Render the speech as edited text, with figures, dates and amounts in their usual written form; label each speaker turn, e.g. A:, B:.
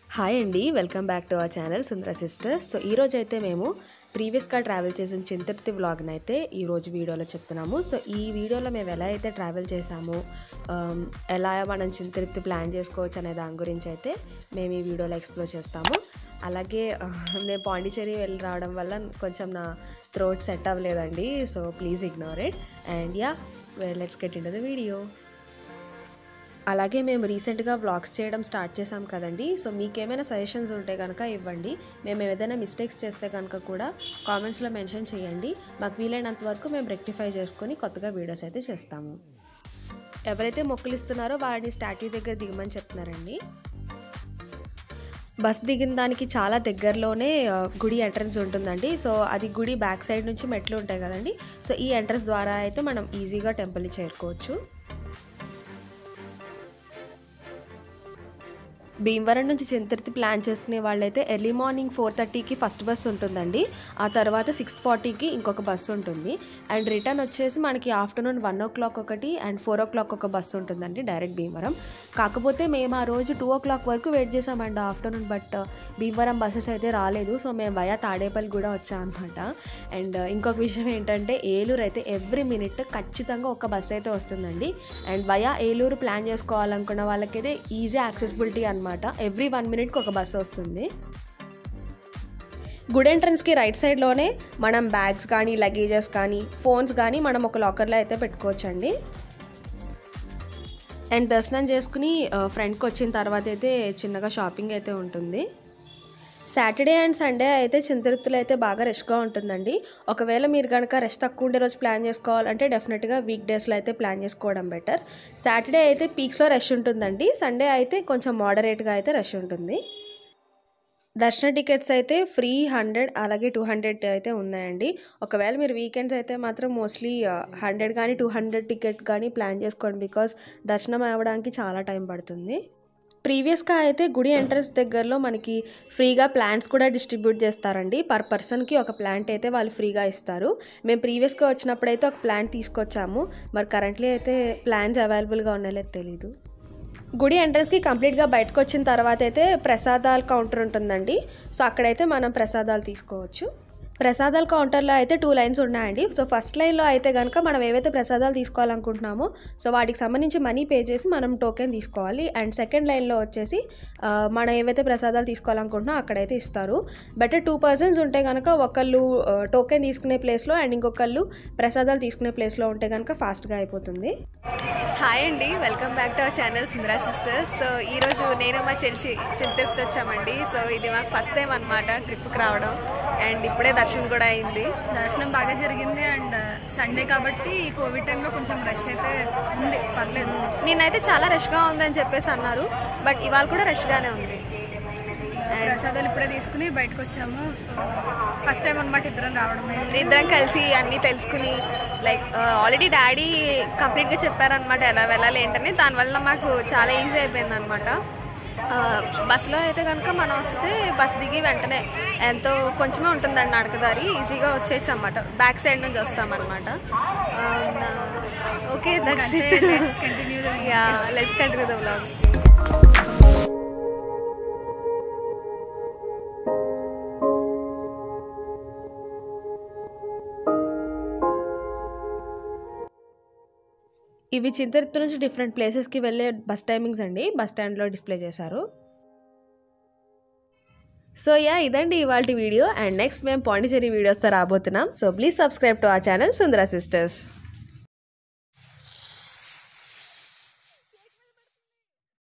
A: Hi అండి, welcome back to our channel Sundara sisters. So ఈరోజు అయితే మేము ప్రీవియస్గా ట్రావెల్ చేసిన చింతర్తి వ్లాగ్ని అయితే ఈరోజు వీడియోలో చెప్తున్నాము. సో ఈ వీడియోలో మేము ఎలా అయితే ట్రావెల్ చేసాము, ఎలా మనం చింతర్తి ప్లాన్ చేసుకోవచ్చు అనే దాని గురించి అయితే మేము ఈ వీడియోలో ఎక్స్ప్లోర్ చేస్తాము. అలాగే నేను పాండిచేరి వెళ్ళి రావడం వల్ల కొంచెం నా థ్రోట్ సెట్ అవ్వలేదండి, so please ignore it. And yeah, let's get into the video. అలాగే మేము రీసెంట్గా వ్లాగ్స్ చేయడం స్టార్ట్ చేసాం కదండి. సో మీకు ఏమైనా సజెషన్స్ ఉంటే కనుక ఇవ్వండి. మేము ఏదైనా మిస్టేక్స్ చేస్తే కనుక కూడా కామెంట్స్లో మెన్షన్ చేయండి. మాకు వీలైనంత వరకు మేము రెక్టిఫై చేసుకొని కొత్తగా వీడియోస్ అయితే చేస్తాము. ఎవరైతే మొక్కులు ఇస్తున్నారో వారిని స్టాట్యూ దగ్గర దిగమని చెప్తున్నారండి. బస్ దిగిన దానికి చాలా దగ్గరలోనే గుడి ఎంట్రన్స్ ఉంటుందండి. సో అది గుడి బ్యాక్ సైడ్ నుంచి మెట్లు ఉంటాయి కదండి. సో ఈ ఎంట్రన్స్ ద్వారా అయితే మనం ఈజీగా టెంపుల్ని చేరుకోవచ్చు. భీమవరం నుంచి చింతర్తి ప్లాన్ చేసుకునే వాళ్ళైతే ఎర్లీ మార్నింగ్ 4:30కి ఫస్ట్ బస్ ఉంటుందండి. ఆ తర్వాత 6:40కి ఇంకొక బస్సు ఉంటుంది. అండ్ రిటర్న్ వచ్చేసి మనకి ఆఫ్టర్నూన్ 1 o'clock ఒకటి అండ్ 4 o'clock ఒక బస్సు ఉంటుందండి డైరెక్ట్ భీమవరం. కాకపోతే మేము ఆ రోజు 2 o'clock వరకు వెయిట్ చేసామండి ఆఫ్టర్నూన్. బట్ భీమవరం బస్సెస్ అయితే రాలేదు. సో మేము వయా తాడేపల్లి కూడా వచ్చామన్నమాట. అండ్ ఇంకొక విషయం ఏంటంటే ఏలూరు అయితే ఎవ్రీ మినిట్ ఖచ్చితంగా ఒక బస్సు అయితే వస్తుందండి. అండ్ వయా ఏలూరు ప్లాన్ చేసుకోవాలనుకున్న వాళ్ళకైతే ఈజీ యాక్సెసిబిలిటీ అనమాట. ఎవ్రీ 1 minute ఒక బస్సు వస్తుంది. గుడ్ ఎంట్రన్స్కి రైట్ సైడ్లోనే మనం బ్యాగ్స్ కానీ లగేజెస్ కానీ ఫోన్స్ కానీ మనం ఒక లాకర్లో అయితే పెట్టుకోవచ్చండి. అండ్ దర్శనం చేసుకుని ఫ్రంట్కి వచ్చిన తర్వాత అయితే చిన్నగా షాపింగ్ అయితే ఉంటుంది. సాటర్డే అండ్ సండే అయితే చింతరుత్తులు అయితే బాగా రష్గా ఉంటుందండి. ఒకవేళ మీరు కనుక రష్ తక్కువ ఉండే రోజు ప్లాన్ చేసుకోవాలంటే డెఫినెట్గా వీక్ డేస్లో అయితే ప్లాన్ చేసుకోవడం బెటర్. సాటర్డే అయితే పీక్స్లో రష్ ఉంటుందండి. సండే అయితే కొంచెం మోడరేట్గా అయితే రష్ ఉంటుంది. దర్శన టికెట్స్ అయితే ఫ్రీ 100 అలాగే 200 అయితే ఉన్నాయండి. ఒకవేళ మీరు వీకెండ్స్ అయితే మాత్రం మోస్ట్లీ 100 కానీ 200 టికెట్ కానీ ప్లాన్ చేసుకోండి. బికాస్ దర్శనం అవ్వడానికి చాలా టైం పడుతుంది. ప్రీవియస్గా అయితే గుడి ఎంట్రన్స్ దగ్గరలో మనకి ఫ్రీగా ప్లాంట్స్ కూడా డిస్ట్రిబ్యూట్ చేస్తారండి. పర్ పర్సన్కి ఒక ప్లాంట్ అయితే వాళ్ళు ఫ్రీగా ఇస్తారు. మేము ప్రీవియస్గా వచ్చినప్పుడు అయితే ఒక ప్లాంట్ తీసుకొచ్చాము. మరి కరెంట్లీ అయితే ప్లాంట్స్ అవైలబుల్గా ఉన్నాయో తెలీదు. గుడి ఎంట్రన్స్కి కంప్లీట్గా బయటకు వచ్చిన తర్వాత అయితే ప్రసాదాల కౌంటర్ ఉంటుందండి. సో అక్కడైతే మనం ప్రసాదాలు తీసుకోవచ్చు. ప్రసాదాల కౌంటర్లో అయితే 2 lines ఉన్నాయండి. సో ఫస్ట్ లైన్లో అయితే కనుక మనం ఏవైతే ప్రసాదాలు తీసుకోవాలనుకుంటున్నామో సో వాటికి సంబంధించి మనీ పే చేసి మనం టోకెన్ తీసుకోవాలి. అండ్ సెకండ్ లైన్లో వచ్చేసి మనం ఏవైతే ప్రసాదాలు తీసుకోవాలనుకుంటున్నామో అక్కడైతే ఇస్తారు. బట్ 2 persons ఉంటే కనుక ఒకళ్ళు టోకెన్ తీసుకునే ప్లేస్లో అండ్ ఇంకొకళ్ళు ప్రసాదాలు తీసుకునే ప్లేస్లో ఉంటే కనుక ఫాస్ట్గా అయిపోతుంది. హాయ్ అండి, welcome back to our channel Sundara sisters. So ఈరోజు నేను మా చెల్లి చింతరుపతి వచ్చామండి. సో ఇది మాకు ఫస్ట్ టైం అనమాట ట్రిప్కి రావడం. అండ్ ఇప్పుడే దర్శనం కూడా అయింది.
B: దర్శనం బాగా జరిగింది. అండ్ సండే కాబట్టి కోవిడ్ టైంలో కొంచెం రష్ అయితే ఉంది, పర్లేదు.
A: నిన్నైతే చాలా రష్గా ఉందని చెప్పేసి అన్నారు. బట్ ఇవాళ కూడా రష్గానే ఉంది.
B: ప్రసాదాలు ఇప్పుడే తీసుకుని బయటకు వచ్చాము. సో ఫస్ట్ టైం అనమాట ఇద్దరం రావడం.
A: ఇద్దరం కలిసి అన్నీ తెలుసుకుని లైక్ ఆల్రెడీ డాడీ కంప్లీట్గా చెప్పారనమాట ఎలా వెళ్ళాలి ఏంటని. దానివల్ల మాకు చాలా ఈజీ అయిపోయింది అనమాట. బస్సులో అయితే కనుక మనం వస్తే బస్ దిగి వెంటనే ఎంతో కొంచెమే ఉంటుందండి నడకదారి, ఈజీగా వచ్చేయచ్చు అన్నమాట. బ్యాక్ సైడ్ నుంచి వస్తామన్నమాట. Okay, let's continue the vlog. ఇవి చింతరుత్తు నుంచి డిఫరెంట్ ప్లేసెస్కి వెళ్ళే బస్ టైమింగ్స్ అండి. బస్ స్టాండ్లో డిస్ప్లే చేశారు. సో యా, ఇదండి ఇవాల్టి వీడియో. అండ్ నెక్స్ట్ మేము పాండిచేరి వీడియోస్తో రాబోతున్నాం. So please subscribe to our channel Sundara sisters.